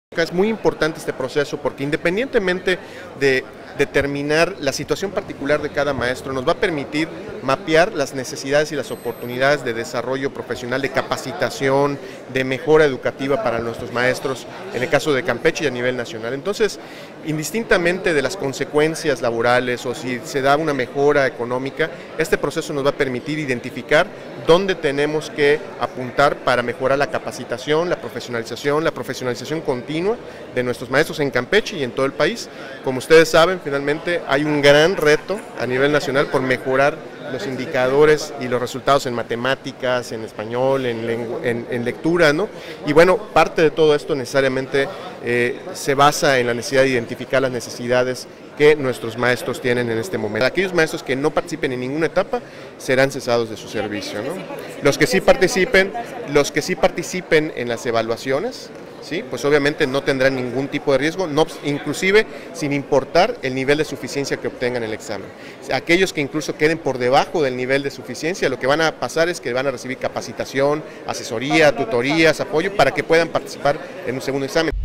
Es muy importante este proceso porque independientemente de determinar la situación particular de cada maestro, nos va a permitir mapear las necesidades y las oportunidades de desarrollo profesional, de capacitación, de mejora educativa para nuestros maestros, en el caso de Campeche y a nivel nacional. Entonces, indistintamente de las consecuencias laborales o si se da una mejora económica, este proceso nos va a permitir identificar dónde tenemos que apuntar para mejorar la capacitación, la profesionalización continua de nuestros maestros en Campeche y en todo el país. Como ustedes saben, finalmente hay un gran reto a nivel nacional por mejorar los indicadores y los resultados en matemáticas, en español, en lectura, ¿no? Y bueno, parte de todo esto necesariamente se basa en la necesidad de identificar las necesidades que nuestros maestros tienen en este momento. Aquellos maestros que no participen en ninguna etapa serán cesados de su servicio, ¿no? Los que sí participen en las evaluaciones, ¿sí? Pues obviamente no tendrán ningún tipo de riesgo, inclusive sin importar el nivel de suficiencia que obtengan en el examen. Aquellos que incluso queden por debajo del nivel de suficiencia, lo que van a pasar es que van a recibir capacitación, asesoría, tutorías, apoyo para que puedan participar en un segundo examen.